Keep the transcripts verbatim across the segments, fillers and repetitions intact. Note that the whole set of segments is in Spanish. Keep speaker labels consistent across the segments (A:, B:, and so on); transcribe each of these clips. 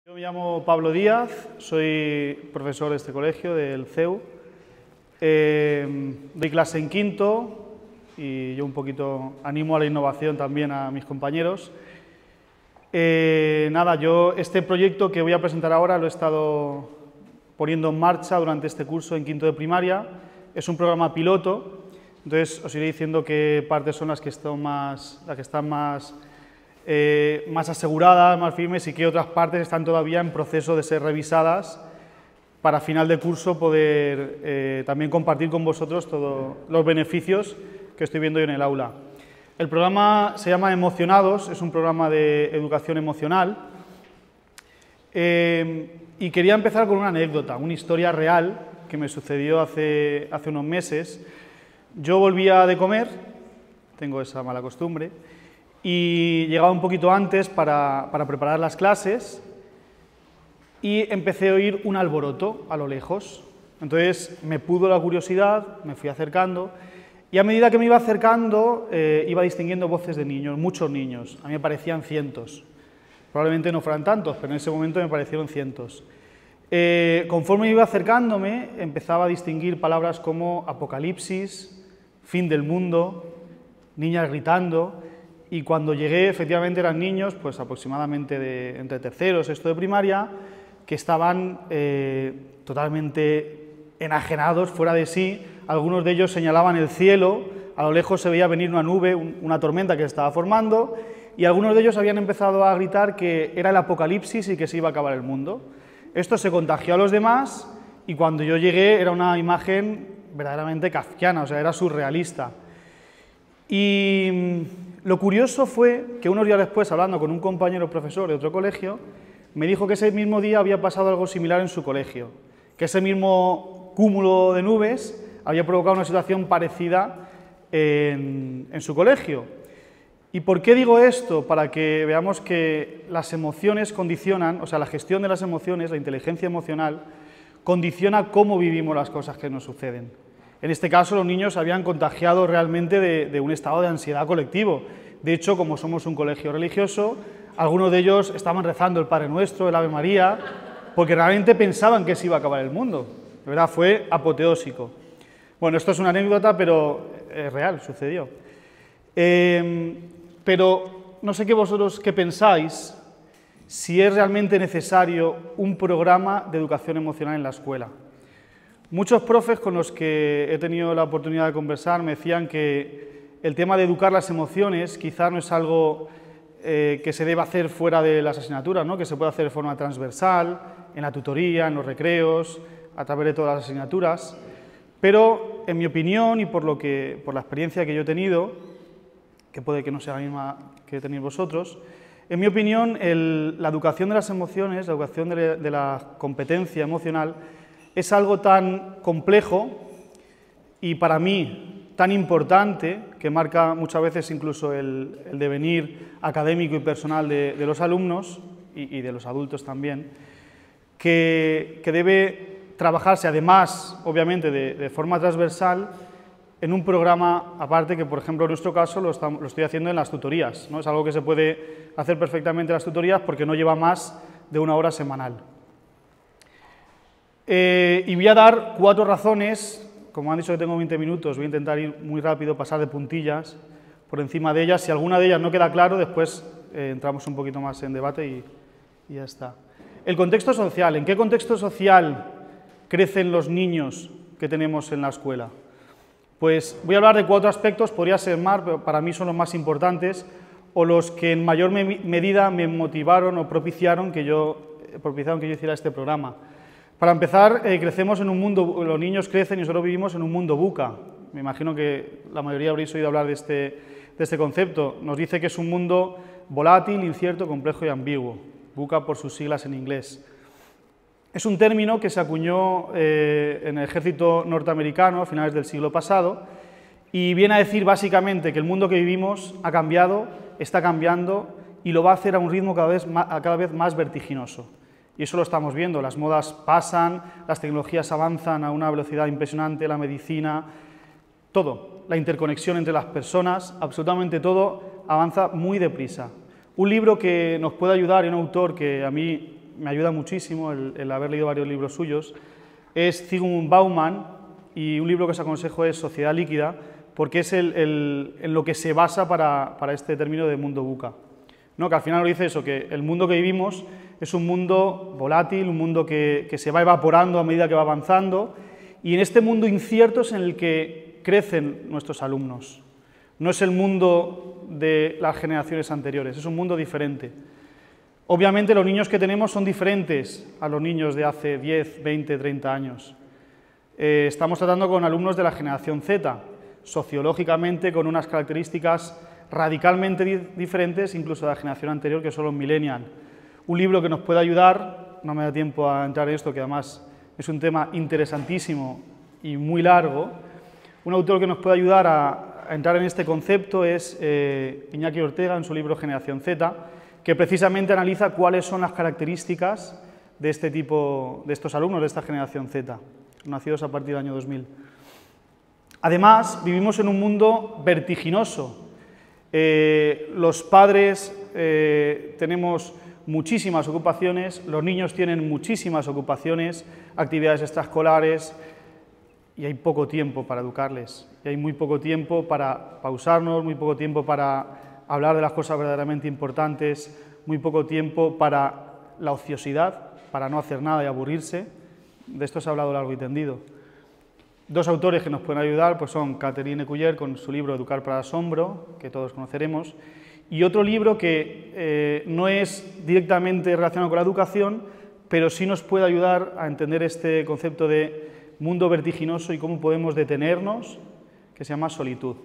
A: Yo me llamo Pablo Díaz, soy profesor de este colegio, del C E U. Eh, doy clase en quinto y yo un poquito animo a la innovación también a mis compañeros. Eh, nada, yo este proyecto que voy a presentar ahora lo he estado poniendo en marcha durante este curso en quinto de primaria. Es un programa piloto, entonces os iré diciendo qué partes son las que están más, las que están más Eh, más aseguradas, más firmes, y que otras partes están todavía en proceso de ser revisadas para final de curso poder eh, también compartir con vosotros todos los beneficios que estoy viendo yo en el aula. El programa se llama Emocionados, es un programa de educación emocional eh, y quería empezar con una anécdota, una historia real que me sucedió hace, hace unos meses. Yo volvía de comer, tengo esa mala costumbre, y llegaba un poquito antes para, para preparar las clases y empecé a oír un alboroto a lo lejos. Entonces me pudo la curiosidad, me fui acercando y a medida que me iba acercando eh, iba distinguiendo voces de niños, muchos niños. A mí me parecían cientos, probablemente no fueran tantos, pero en ese momento me parecieron cientos. Eh, conforme iba acercándome empezaba a distinguir palabras como apocalipsis, fin del mundo, niñas gritando. Y cuando llegué, efectivamente eran niños, pues aproximadamente de, entre tercero y sexto de primaria, que estaban eh, totalmente enajenados, fuera de sí. Algunos de ellos señalaban el cielo, a lo lejos se veía venir una nube, un, una tormenta que se estaba formando, y algunos de ellos habían empezado a gritar que era el apocalipsis y que se iba a acabar el mundo. Esto se contagió a los demás, y cuando yo llegué era una imagen verdaderamente kafkiana, o sea, era surrealista. Y lo curioso fue que unos días después, hablando con un compañero profesor de otro colegio, me dijo que ese mismo día había pasado algo similar en su colegio, que ese mismo cúmulo de nubes había provocado una situación parecida en, en su colegio. ¿Y por qué digo esto? Para que veamos que las emociones condicionan, o sea, la gestión de las emociones, la inteligencia emocional, condiciona cómo vivimos las cosas que nos suceden. En este caso, los niños habían contagiado realmente de, de un estado de ansiedad colectivo. De hecho, como somos un colegio religioso, algunos de ellos estaban rezando el Padre Nuestro, el Ave María, porque realmente pensaban que se iba a acabar el mundo. De verdad, fue apoteósico. Bueno, esto es una anécdota, pero es real, sucedió. Eh, pero no sé qué vosotros qué pensáis, si es realmente necesario un programa de educación emocional en la escuela. Muchos profes con los que he tenido la oportunidad de conversar me decían que el tema de educar las emociones quizás no es algo eh, que se deba hacer fuera de las asignaturas, ¿no? Que se puede hacer de forma transversal, en la tutoría, en los recreos, a través de todas las asignaturas, pero en mi opinión y por, lo que, por la experiencia que yo he tenido, que puede que no sea la misma que tenéis vosotros, en mi opinión el, la educación de las emociones, la educación de, de la competencia emocional, es algo tan complejo y para mí tan importante, que marca muchas veces incluso el, el devenir académico y personal de, de los alumnos y, y de los adultos también, que, que debe trabajarse además, obviamente, de, de forma transversal en un programa aparte que, por ejemplo, en nuestro caso lo, estamos, lo estoy haciendo en las tutorías, ¿no? Es algo que se puede hacer perfectamente en las tutorías porque no lleva más de una hora semanal. Eh, y voy a dar cuatro razones, como han dicho que tengo veinte minutos, voy a intentar ir muy rápido, pasar de puntillas por encima de ellas. Si alguna de ellas no queda claro, después eh, entramos un poquito más en debate y, y ya está. El contexto social. ¿En qué contexto social crecen los niños que tenemos en la escuela? Pues voy a hablar de cuatro aspectos, podría ser más, pero para mí son los más importantes o los que en mayor me medida me motivaron o propiciaron que yo, propiciaron que yo hiciera este programa. Para empezar, eh, crecemos en un mundo, los niños crecen y nosotros vivimos en un mundo VUCA. Me imagino que la mayoría habréis oído hablar de este, de este concepto. Nos dice que es un mundo volátil, incierto, complejo y ambiguo. VUCA por sus siglas en inglés. Es un término que se acuñó eh, en el ejército norteamericano a finales del siglo pasado y viene a decir básicamente que el mundo que vivimos ha cambiado, está cambiando y lo va a hacer a un ritmo cada vez más, cada vez más vertiginoso. Y eso lo estamos viendo, las modas pasan, las tecnologías avanzan a una velocidad impresionante, la medicina, todo, la interconexión entre las personas, absolutamente todo avanza muy deprisa. Un libro que nos puede ayudar y un autor que a mí me ayuda muchísimo el, el haber leído varios libros suyos, es Zygmunt Bauman, y un libro que os aconsejo es Sociedad Líquida, porque es el, el, en lo que se basa para, para este término de mundo VUCA. ¿No? Que al final lo dice eso, que el mundo que vivimos es un mundo volátil, un mundo que, que se va evaporando a medida que va avanzando, y en este mundo incierto es en el que crecen nuestros alumnos. No es el mundo de las generaciones anteriores, es un mundo diferente. Obviamente los niños que tenemos son diferentes a los niños de hace diez, veinte, treinta años. Eh, estamos tratando con alumnos de la generación Z, sociológicamente con unas características radicalmente di diferentes incluso de la generación anterior, que son los millennials. Un libro que nos puede ayudar, no me da tiempo a entrar en esto, que además es un tema interesantísimo y muy largo. Un autor que nos puede ayudar a, a entrar en este concepto es eh, Iñaki Ortega, en su libro Generación Z, que precisamente analiza cuáles son las características de este tipo, de estos alumnos de esta generación Z, nacidos a partir del año dos mil. Además, vivimos en un mundo vertiginoso. Eh, los padres eh, tenemos muchísimas ocupaciones, los niños tienen muchísimas ocupaciones, actividades extraescolares, y hay poco tiempo para educarles. Y hay muy poco tiempo para pausarnos, muy poco tiempo para hablar de las cosas verdaderamente importantes, muy poco tiempo para la ociosidad, para no hacer nada y aburrirse. De esto se ha hablado largo y tendido. Dos autores que nos pueden ayudar pues son Catherine Cuyer con su libro Educar para el asombro, que todos conoceremos, y otro libro que eh, no es directamente relacionado con la educación, pero sí nos puede ayudar a entender este concepto de mundo vertiginoso y cómo podemos detenernos, que se llama Solitud.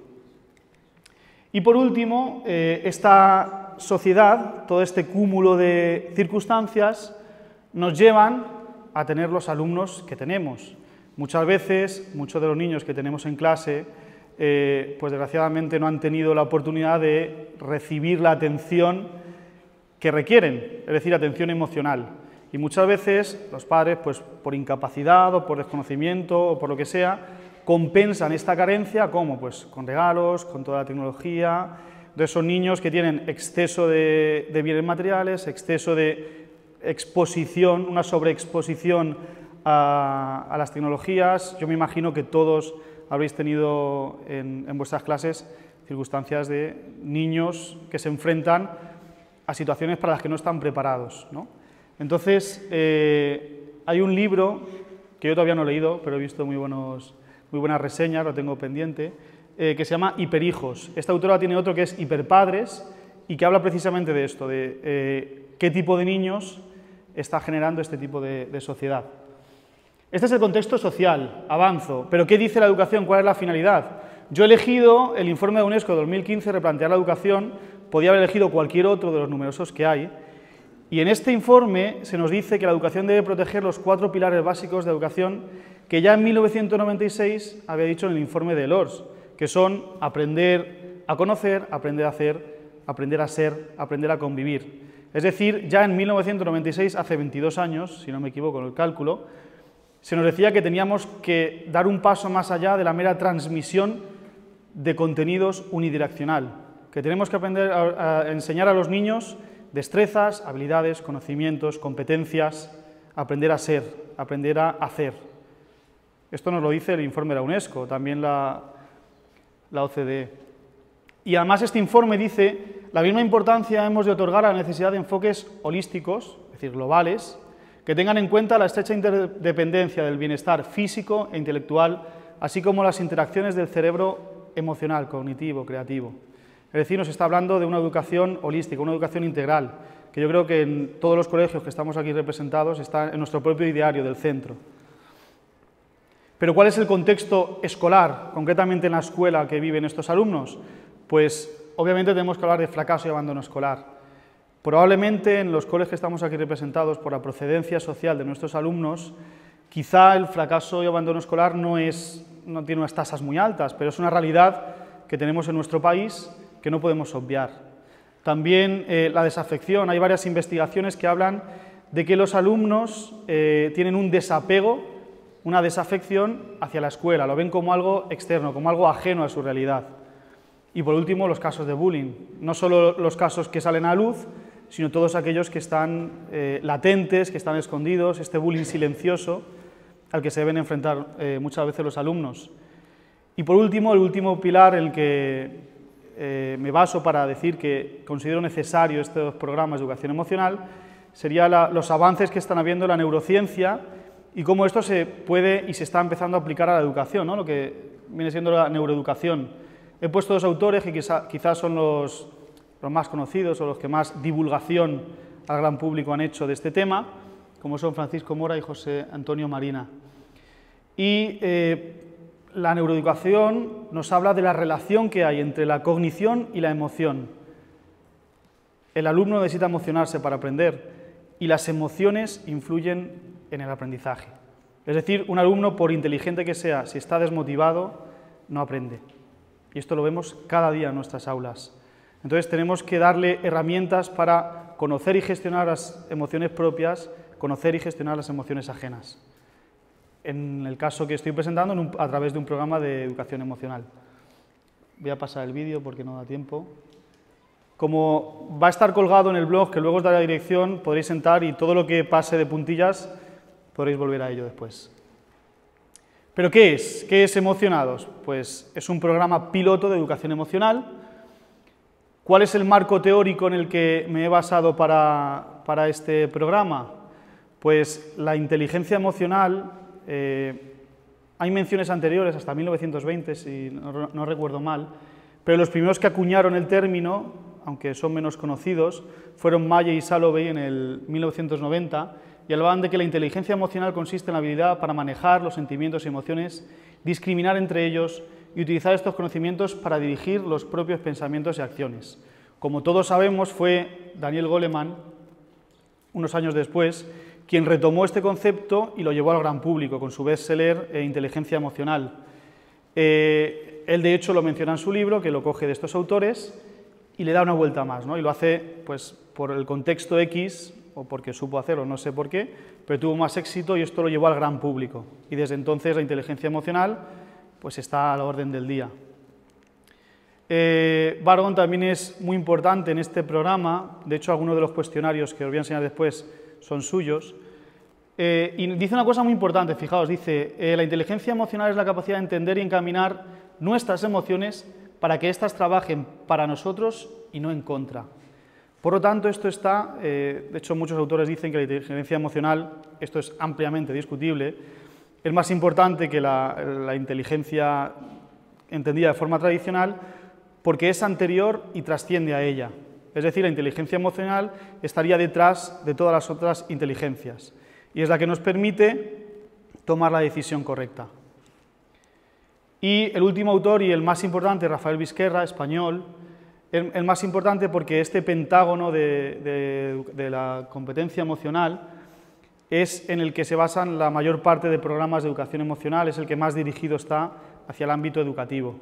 A: Y por último, eh, esta sociedad, todo este cúmulo de circunstancias, nos llevan a tener los alumnos que tenemos. Muchas veces, muchos de los niños que tenemos en clase, eh, pues desgraciadamente no han tenido la oportunidad de recibir la atención que requieren, es decir, atención emocional. Y muchas veces los padres, pues por incapacidad o por desconocimiento o por lo que sea, compensan esta carencia, ¿cómo? Pues con regalos, con toda la tecnología. Entonces son niños que tienen exceso de, de bienes materiales, exceso de exposición, una sobreexposición a, a las tecnologías. Yo me imagino que todos habréis tenido en, en vuestras clases circunstancias de niños que se enfrentan a situaciones para las que no están preparados, ¿no? Entonces, eh, hay un libro que yo todavía no he leído, pero he visto muy, buenos, muy buenas reseñas, lo tengo pendiente, eh, que se llama Hiperhijos. Esta autora tiene otro que es Hiperpadres y que habla precisamente de esto, de eh, qué tipo de niños está generando este tipo de, de sociedad. Este es el contexto social, avanzo, pero ¿qué dice la educación? ¿Cuál es la finalidad? Yo he elegido el informe de UNESCO de dos mil quince, Replantear la educación, podía haber elegido cualquier otro de los numerosos que hay, y en este informe se nos dice que la educación debe proteger los cuatro pilares básicos de educación que ya en mil novecientos noventa y seis había dicho en el informe de Lors, que son aprender a conocer, aprender a hacer, aprender a ser, aprender a convivir. Es decir, ya en mil novecientos noventa y seis, hace veintidós años, si no me equivoco en el cálculo, se nos decía que teníamos que dar un paso más allá de la mera transmisión de contenidos unidireccional, que tenemos que aprender a, a enseñar a los niños destrezas, habilidades, conocimientos, competencias, aprender a ser, aprender a hacer. Esto nos lo dice el informe de la UNESCO, también la, la O C D E. Y además este informe dice, la misma importancia hemos de otorgar a la necesidad de enfoques holísticos, es decir, globales, que tengan en cuenta la estrecha interdependencia del bienestar físico e intelectual, así como las interacciones del cerebro emocional, cognitivo, creativo. Es decir, nos está hablando de una educación holística, una educación integral, que yo creo que en todos los colegios que estamos aquí representados está en nuestro propio ideario del centro. Pero ¿cuál es el contexto escolar, concretamente en la escuela que viven estos alumnos? Pues obviamente tenemos que hablar de fracaso y abandono escolar. Probablemente en los colegios que estamos aquí representados por la procedencia social de nuestros alumnos, quizá el fracaso y abandono escolar no, es, no tiene unas tasas muy altas, pero es una realidad que tenemos en nuestro país que no podemos obviar. También eh, la desafección, hay varias investigaciones que hablan de que los alumnos eh, tienen un desapego, una desafección hacia la escuela, lo ven como algo externo, como algo ajeno a su realidad. Y por último, los casos de bullying, no solo los casos que salen a luz, sino todos aquellos que están eh, latentes, que están escondidos, este bullying silencioso al que se deben enfrentar eh, muchas veces los alumnos. Y por último, el último pilar en el que eh, me baso para decir que considero necesario estos programas de educación emocional sería la, los avances que están habiendo en la neurociencia y cómo esto se puede y se está empezando a aplicar a la educación, ¿no? Lo que viene siendo la neuroeducación. He puesto dos autores que quizá, quizás son los, los más conocidos o los que más divulgación al gran público han hecho de este tema, como son Francisco Mora y José Antonio Marina. Y eh, la neuroeducación nos habla de la relación que hay entre la cognición y la emoción. El alumno necesita emocionarse para aprender y las emociones influyen en el aprendizaje. Es decir, un alumno, por inteligente que sea, si está desmotivado, no aprende. Y esto lo vemos cada día en nuestras aulas. Entonces tenemos que darle herramientas para conocer y gestionar las emociones propias, conocer y gestionar las emociones ajenas. En el caso que estoy presentando, en un, a través de un programa de educación emocional. Voy a pasar el vídeo porque no da tiempo. Como va a estar colgado en el blog, que luego os daré la dirección, podréis entrar y todo lo que pase de puntillas podréis volver a ello después. ¿Pero qué es? ¿Qué es Emocionados? Pues es un programa piloto de educación emocional. ¿Cuál es el marco teórico en el que me he basado para, para este programa? Pues la inteligencia emocional, eh, hay menciones anteriores, hasta mil novecientos veinte, si no, no recuerdo mal, pero los primeros que acuñaron el término, aunque son menos conocidos, fueron Mayer y Salovey en el mil novecientos noventa, y hablaban de que la inteligencia emocional consiste en la habilidad para manejar los sentimientos y emociones, discriminar entre ellos y utilizar estos conocimientos para dirigir los propios pensamientos y acciones. Como todos sabemos, fue Daniel Goleman, unos años después, quien retomó este concepto y lo llevó al gran público con su bestseller eh, Inteligencia Emocional. Eh, él, de hecho, lo menciona en su libro, que lo coge de estos autores, y le da una vuelta más, ¿no? Y lo hace pues, por el contexto X, o porque supo hacerlo, no sé por qué, pero tuvo más éxito y esto lo llevó al gran público. Y desde entonces la inteligencia emocional pues, está a la orden del día. Eh, Bargon también es muy importante en este programa, de hecho algunos de los cuestionarios que os voy a enseñar después son suyos, eh, y dice una cosa muy importante, fijaos, dice, eh, la inteligencia emocional es la capacidad de entender y encaminar nuestras emociones para que éstas trabajen para nosotros y no en contra. Por lo tanto, esto está, eh, de hecho muchos autores dicen que la inteligencia emocional, esto es ampliamente discutible, es más importante que la, la inteligencia entendida de forma tradicional porque es anterior y trasciende a ella. Es decir, la inteligencia emocional estaría detrás de todas las otras inteligencias y es la que nos permite tomar la decisión correcta. Y el último autor y el más importante, Rafael Vizquerra, español, el, el más importante porque este pentágono de, de, de la competencia emocional es en el que se basan la mayor parte de programas de educación emocional, es el que más dirigido está hacia el ámbito educativo.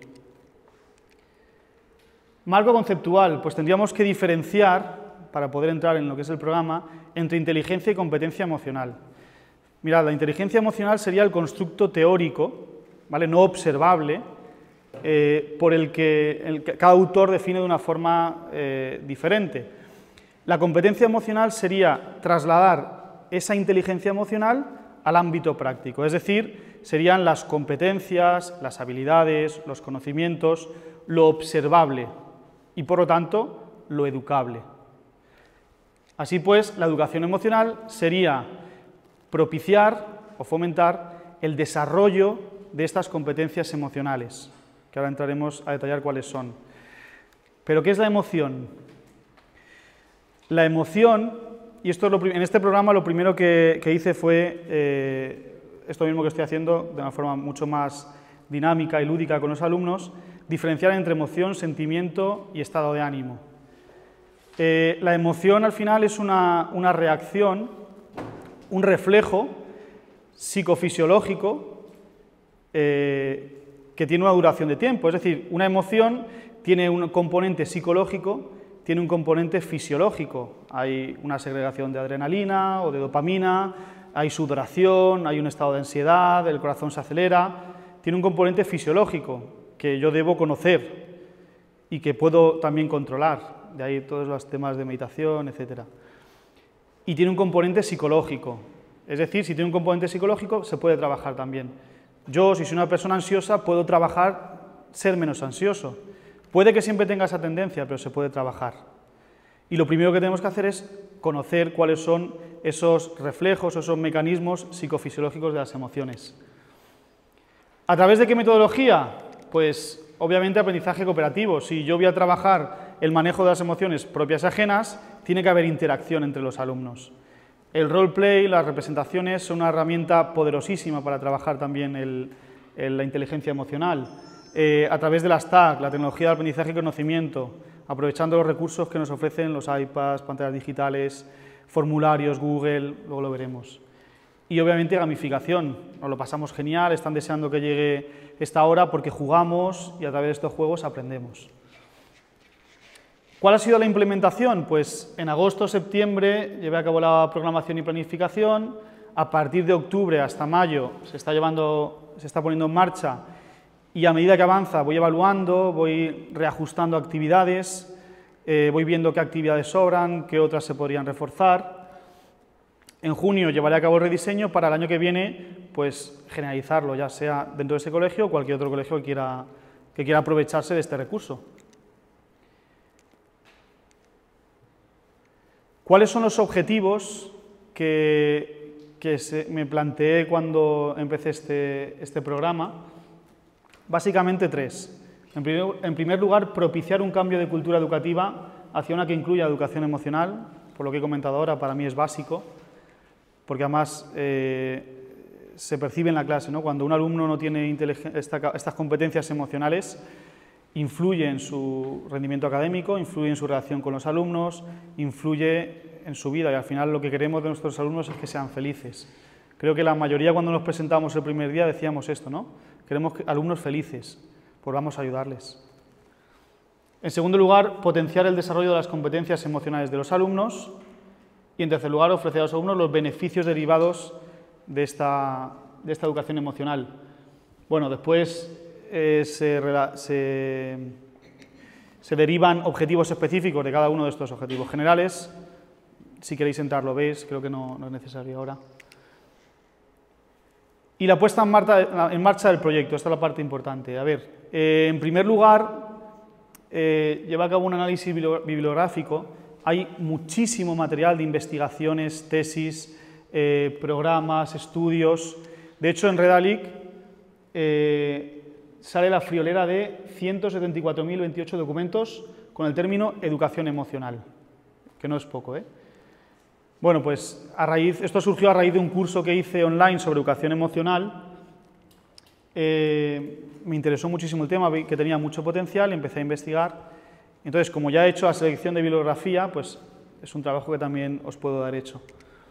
A: Marco conceptual, pues tendríamos que diferenciar, para poder entrar en lo que es el programa, entre inteligencia y competencia emocional. Mirad, la inteligencia emocional sería el constructo teórico, ¿vale? No observable, eh, por el que, el que cada autor define de una forma eh, diferente. La competencia emocional sería trasladar esa inteligencia emocional al ámbito práctico, es decir, serían las competencias, las habilidades, los conocimientos, lo observable y, por lo tanto, lo educable. Así pues, la educación emocional sería propiciar o fomentar el desarrollo de estas competencias emocionales, que ahora entraremos a detallar cuáles son. ¿Pero qué es la emoción? La emoción, y esto es lo, en este programa lo primero que, que hice fue eh, esto mismo que estoy haciendo de una forma mucho más dinámica y lúdica con los alumnos, diferenciar entre emoción, sentimiento y estado de ánimo. Eh, la emoción al final es una, una reacción, un reflejo psicofisiológico eh, que tiene una duración de tiempo, es decir, una emoción tiene un componente psicológico, tiene un componente fisiológico, hay una segregación de adrenalina o de dopamina, hay sudoración, hay un estado de ansiedad, el corazón se acelera, tiene un componente fisiológico que yo debo conocer y que puedo también controlar. de ahí todos los temas de meditación, etcétera. Y tiene un componente psicológico, es decir, si tiene un componente psicológico se puede trabajar también. Yo, si soy una persona ansiosa, puedo trabajar ser menos ansioso. Puede que siempre tenga esa tendencia, pero se puede trabajar. Y lo primero que tenemos que hacer es conocer cuáles son esos reflejos, esos mecanismos psicofisiológicos de las emociones. ¿A través de qué metodología? Pues obviamente aprendizaje cooperativo. Si yo voy a trabajar el manejo de las emociones propias y ajenas, tiene que haber interacción entre los alumnos. El roleplay, las representaciones son una herramienta poderosísima para trabajar también el, el, la inteligencia emocional. Eh, a través de las T A C, la tecnología de aprendizaje y conocimiento, aprovechando los recursos que nos ofrecen los iPads, pantallas digitales, formularios, Google, luego lo veremos. Y obviamente gamificación, nos lo pasamos genial, están deseando que llegue esta hora porque jugamos y a través de estos juegos aprendemos. ¿Cuál ha sido la implementación? Pues en agosto o septiembre llevé a cabo la programación y planificación, a partir de octubre hasta mayo se está, llevando, se está poniendo en marcha y a medida que avanza voy evaluando, voy reajustando actividades, eh, voy viendo qué actividades sobran, qué otras se podrían reforzar. En junio llevaré a cabo el rediseño para el año que viene pues generalizarlo, ya sea dentro de ese colegio o cualquier otro colegio que quiera, que quiera aprovecharse de este recurso. ¿Cuáles son los objetivos que, que se, me planteé cuando empecé este, este programa? Básicamente tres. En primer, en primer lugar, propiciar un cambio de cultura educativa hacia una que incluya educación emocional, por lo que he comentado ahora, para mí es básico, porque además eh, se percibe en la clase, ¿no? Cuando un alumno no tiene esta, estas competencias emocionales, influye en su rendimiento académico, influye en su relación con los alumnos, influye en su vida y al final lo que queremos de nuestros alumnos es que sean felices. Creo que la mayoría cuando nos presentamos el primer día decíamos esto, ¿no? Queremos alumnos felices, pues vamos a ayudarles. En segundo lugar, potenciar el desarrollo de las competencias emocionales de los alumnos y en tercer lugar, ofrecer a los alumnos los beneficios derivados de esta, de esta educación emocional. Bueno, después eh, se, se, se derivan objetivos específicos de cada uno de estos objetivos generales. Si queréis entrar lo veis, creo que no, no es necesario ahora. Y la puesta en marcha, en marcha del proyecto, esta es la parte importante. A ver, eh, en primer lugar, eh, lleva a cabo un análisis bibliográfico. Hay muchísimo material de investigaciones, tesis, eh, programas, estudios. De hecho, en Redalic eh, sale la friolera de ciento setenta y cuatro mil veintiocho documentos con el término educación emocional, que no es poco, ¿eh? Bueno, pues a raíz, esto surgió a raíz de un curso que hice online sobre educación emocional. Eh, me interesó muchísimo el tema, vi que tenía mucho potencial y empecé a investigar. Entonces, como ya he hecho la selección de bibliografía, pues es un trabajo que también os puedo dar hecho.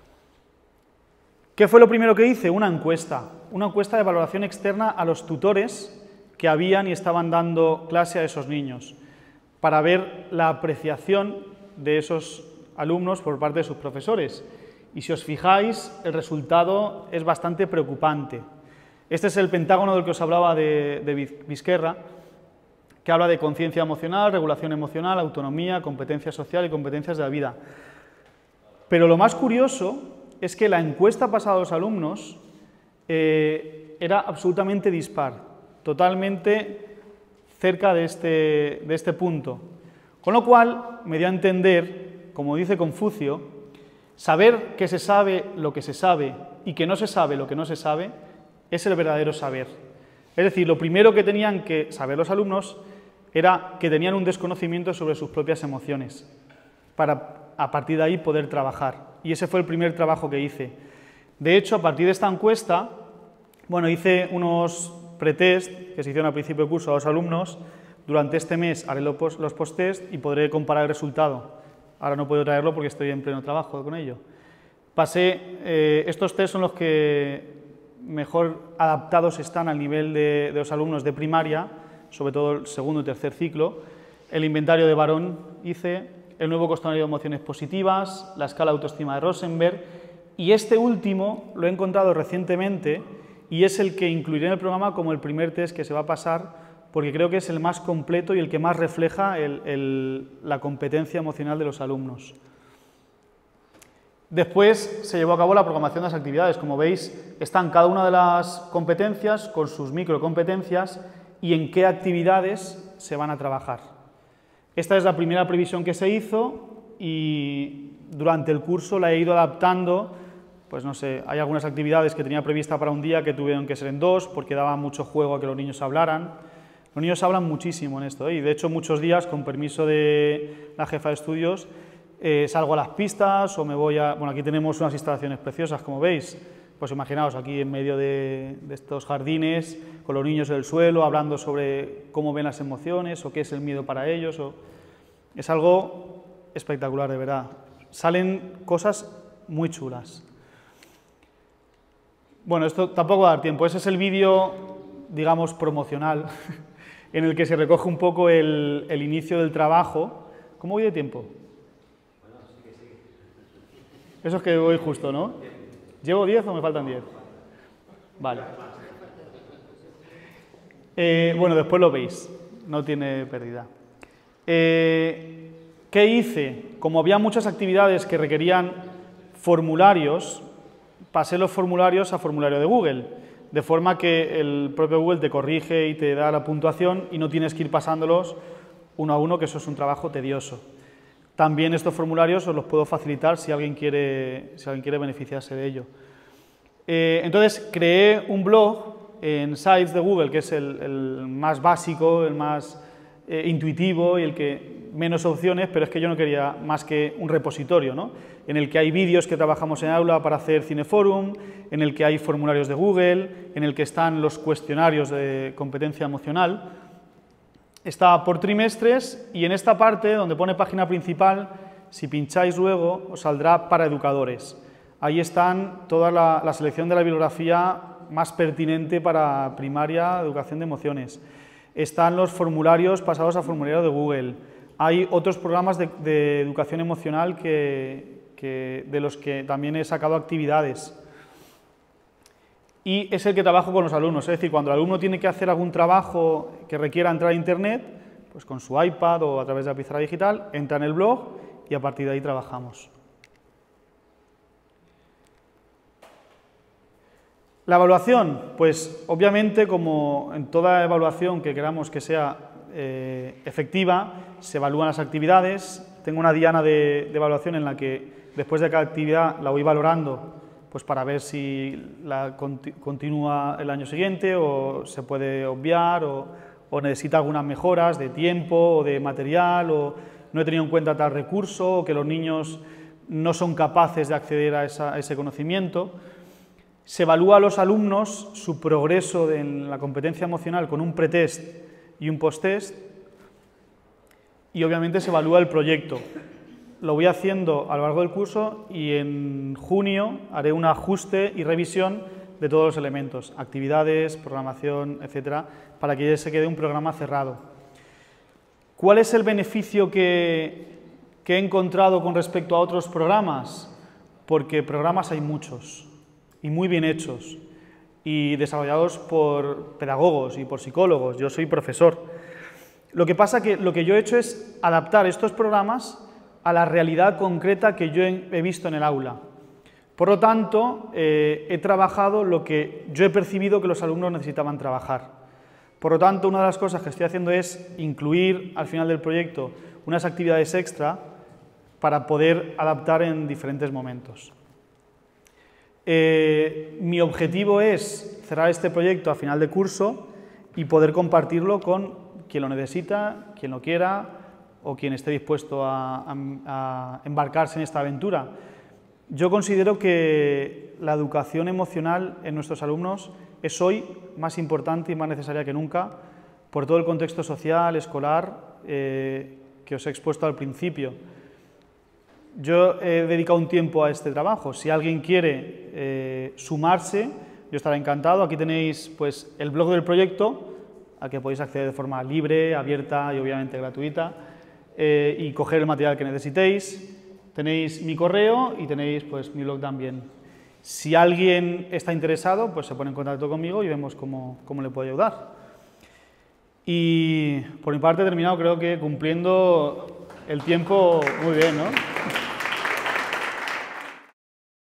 A: ¿Qué fue lo primero que hice? Una encuesta. Una encuesta de valoración externa a los tutores que habían y estaban dando clase a esos niños, para ver la apreciación de esos alumnos por parte de sus profesores. Y si os fijáis, el resultado es bastante preocupante. Este es el pentágono del que os hablaba de, de Vizquerra, que habla de conciencia emocional, regulación emocional, autonomía, competencia social y competencias de la vida. Pero lo más curioso es que la encuesta pasada a los alumnos eh, era absolutamente dispar, totalmente cerca de este, de este punto. Con lo cual, me dio a entender, como dice Confucio, saber que se sabe lo que se sabe y que no se sabe lo que no se sabe es el verdadero saber. Es decir, lo primero que tenían que saber los alumnos era que tenían un desconocimiento sobre sus propias emociones, para a partir de ahí poder trabajar. Y ese fue el primer trabajo que hice. De hecho, a partir de esta encuesta, bueno, hice unos pretest que se hicieron al principio del curso a los alumnos. Durante este mes haré los post-test y podré comparar el resultado. Ahora no puedo traerlo porque estoy en pleno trabajo con ello. Pasé, eh, estos test son los que mejor adaptados están al nivel de, de los alumnos de primaria, sobre todo el segundo y tercer ciclo. El inventario de Barón hice, el nuevo cuestionario de emociones positivas, la escala de autoestima de Rosenberg, y este último lo he encontrado recientemente y es el que incluiré en el programa como el primer test que se va a pasar porque creo que es el más completo y el que más refleja el, el, la competencia emocional de los alumnos. Después se llevó a cabo la programación de las actividades. Como veis, están cada una de las competencias con sus microcompetencias y en qué actividades se van a trabajar. Esta es la primera previsión que se hizo y durante el curso la he ido adaptando. Pues no sé, hay algunas actividades que tenía prevista para un día que tuvieron que ser en dos porque daba mucho juego a que los niños hablaran. Los niños hablan muchísimo en esto, ¿eh? Y de hecho muchos días, con permiso de la jefa de estudios, eh, salgo a las pistas o me voy a... Bueno, aquí tenemos unas instalaciones preciosas, como veis. Pues imaginaos, aquí en medio de, de estos jardines, con los niños en el suelo, hablando sobre cómo ven las emociones o qué es el miedo para ellos. O... Es algo espectacular, de verdad. Salen cosas muy chulas. Bueno, esto tampoco va a dar tiempo. Ese es el vídeo, digamos, promocional, en el que se recoge un poco el, el inicio del trabajo. ¿Cómo voy de tiempo?
B: Bueno, sigue, sigue.
A: Eso es que voy justo, ¿no? ¿Llevo diez o me faltan diez? Vale. Eh, bueno, después lo veis, no tiene pérdida. Eh, ¿Qué hice? Como había muchas actividades que requerían formularios, pasé los formularios a formulario de Google, de forma que el propio Google te corrige y te da la puntuación y no tienes que ir pasándolos uno a uno, que eso es un trabajo tedioso. También estos formularios os los puedo facilitar si alguien quiere, si alguien quiere beneficiarse de ello. Eh, entonces, creé un blog en Sites de Google, que es el, el más básico, el más eh, intuitivo y el que menos opciones, pero es que yo no quería más que un repositorio, ¿no? En el que hay vídeos que trabajamos en aula para hacer Cineforum, en el que hay formularios de Google, en el que están los cuestionarios de competencia emocional. Está por trimestres y en esta parte, donde pone página principal, si pincháis luego, os saldrá para educadores. Ahí están toda la, la selección de la bibliografía más pertinente para primaria, educación de emociones. Están los formularios pasados a formulario de Google. Hay otros programas de, de educación emocional que, que, de los que también he sacado actividades. Y es el que trabajo con los alumnos, es decir, cuando el alumno tiene que hacer algún trabajo que requiera entrar a Internet, pues con su iPad o a través de la pizarra digital, entra en el blog y a partir de ahí trabajamos. La evaluación, pues obviamente como en toda evaluación que queramos que sea eh, efectiva, se evalúan las actividades. Tengo una diana de, de evaluación en la que después de cada actividad la voy valorando, pues para ver si la conti continúa el año siguiente o se puede obviar o, o necesita algunas mejoras de tiempo o de material o no he tenido en cuenta tal recurso o que los niños no son capaces de acceder a, esa, a ese conocimiento. Se evalúa a los alumnos su progreso en la competencia emocional con un pretest y un posttest y obviamente se evalúa el proyecto. Lo voy haciendo a lo largo del curso y en junio haré un ajuste y revisión de todos los elementos, actividades, programación, etcétera, para que ya se quede un programa cerrado. ¿Cuál es el beneficio que, que he encontrado con respecto a otros programas? Porque programas hay muchos y muy bien hechos y desarrollados por pedagogos y por psicólogos. Yo soy profesor. Lo que pasa que lo que yo he hecho es adaptar estos programas a la realidad concreta que yo he visto en el aula. Por lo tanto, eh, he trabajado lo que yo he percibido que los alumnos necesitaban trabajar. Por lo tanto, una de las cosas que estoy haciendo es incluir al final del proyecto unas actividades extra para poder adaptar en diferentes momentos. Eh, mi objetivo es cerrar este proyecto a final de curso y poder compartirlo con quien lo necesita, quien lo quiera o quien esté dispuesto a, a, a embarcarse en esta aventura. Yo considero que la educación emocional en nuestros alumnos es hoy más importante y más necesaria que nunca por todo el contexto social, escolar, eh, que os he expuesto al principio. Yo he dedicado un tiempo a este trabajo. Si alguien quiere eh, sumarse, yo estaré encantado. Aquí tenéis pues, el blog del proyecto, al que podéis acceder de forma libre, abierta y obviamente gratuita, eh, y coger el material que necesitéis. Tenéis mi correo y tenéis pues, mi blog también. Si alguien está interesado, pues se pone en contacto conmigo y vemos cómo, cómo le puedo ayudar. Y por mi parte he terminado, creo que cumpliendo el tiempo muy bien, ¿no?